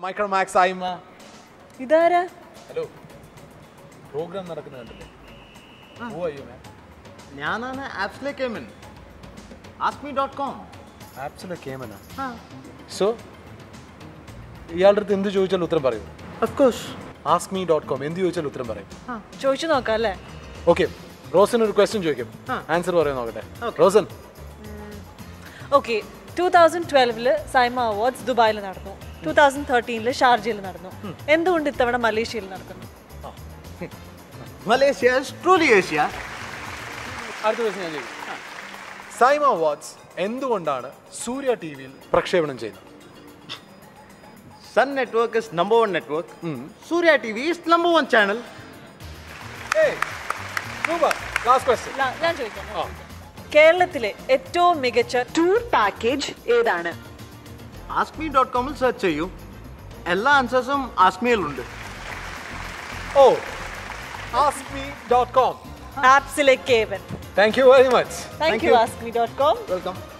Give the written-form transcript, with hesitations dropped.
Micromax Siima. ഇതാരാ? Hello. Program നടക്കുന്നുണ്ടല്ലേ? Who are you, man? ഞാനാണ് ആപ്സിലെ കേമൻ. askme.com. ആപ്സിലെ കേമനാ? So, ഇയാളുടെ അടുത്ത് എന്ത് ചോദിച്ചാലും ഉത്തരം പറയൂ. Of course. askme.com എന്ത് ചോദിച്ചാലും ഉത്തരം പറയും. ചോദിച്ചു നോക്കാം അല്ലേ? Okay. Rosin ഒരു question ചോദിക്കും. ആൻസർ പറയാൻ നോക്കട്ടെ. Rosin. Okay. 2012 സൈമ അവാർഡ്സ് ദുബായിൽ നടന്നു. 2013 ഷാർജയിൽ നടന്നു. എന്തുകൊണ്ട് ഇത്തവണ മലേഷ്യയിൽ നടക്കുന്നു? Malaysia is truly Asia. അടുത്ത ദിവസം ഞാൻ ചോദിക്കും. സൈമ അവാർഡ്സ് എന്തുകൊണ്ടാണ് സൂര്യ ടിവിയിൽ പ്രക്ഷേപണം ചെയ്യുന്നത്? Sun Network is number 1 network. Surya TV is number 1 channel. Hey, super. Last question. ഞാൻ ചോദിക്കാം. കേരളത്തിലെ ഏറ്റവും മികച്ച ടൂർ പാക്കേജ് ഏതാണ്? askme.com ൽ സെർച്ച് ചെയ്യൂ. എല്ലാ ആൻസേഴ്സും askme-ലുണ്ട്. Oh, askme.com. ആപ്സിലെ കേവൻ. Thank you very much. Thank you, askme.com. Welcome.